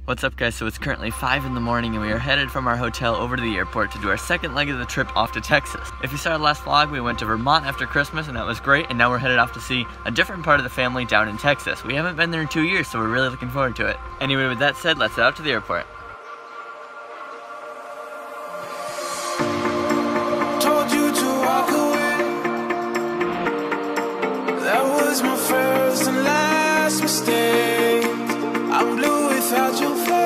What's up, guys? So it's currently 5 in the morning and we are headed from our hotel over to the airport to do our second leg of the trip off to Texas. If you saw our last vlog, we went to Vermont after Christmas and that was great, and now we're headed off to see a different part of the family down in Texas. We haven't been there in 2 years, so we're really looking forward to it. Anyway, with that said, let's head out to the airport. Told you to walk away. That was my first and last mistake. I'm blue without your face,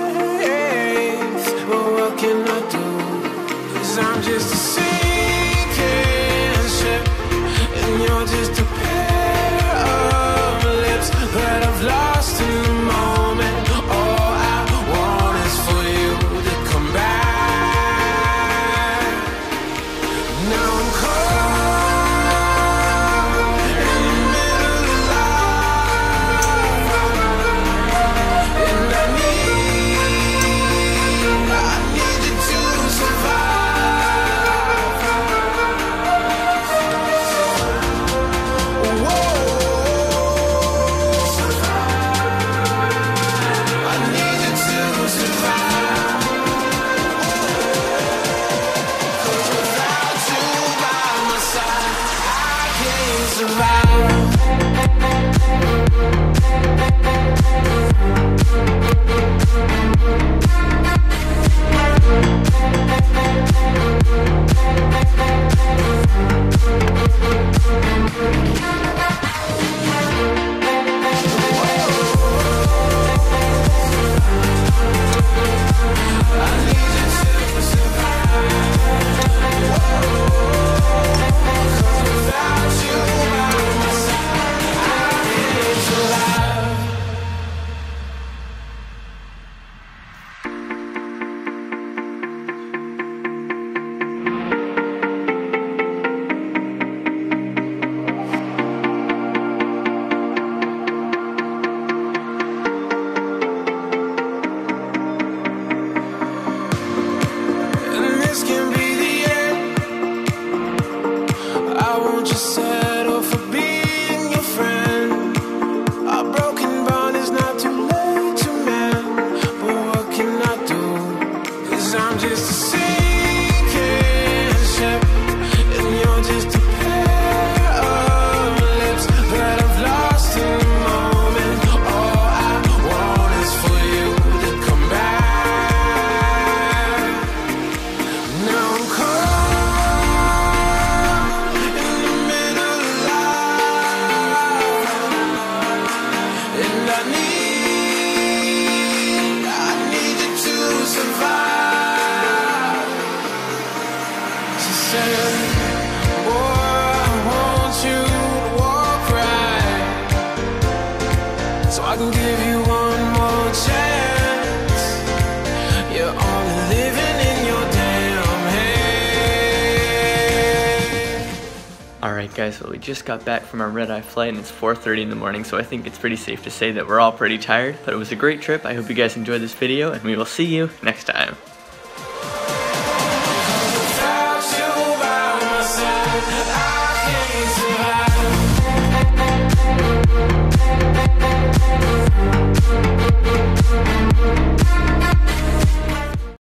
but what can I do? 'Cause I'm just a sinking ship, and you're just a pair of lips that I've lost in the moment. All I want is for you to come back. Now I'm caught in the middle of life, and I need you to survive. Whoa, I need you to survive. 'Cause without you by my side, I can't survive. And this can be the end. I won't just settle for being your friend. Our broken bond is not too late to mend, but what can I do? 'Cause I'm just a sinking ship, and you're just a pair of lips that I've lost in the moment. All I want is for you to come back. Now I'm caught in the middle of life, and I need you to survive. She said, boy, I want you to walk right, so I can give you one more chance. You're only living in your damn head. Alright guys, well we just got back from our red-eye flight and it's 4:30 in the morning, so I think it's pretty safe to say that we're all pretty tired, but it was a great trip. I hope you guys enjoyed this video and we will see you next time. Without you by my side, I can't survive.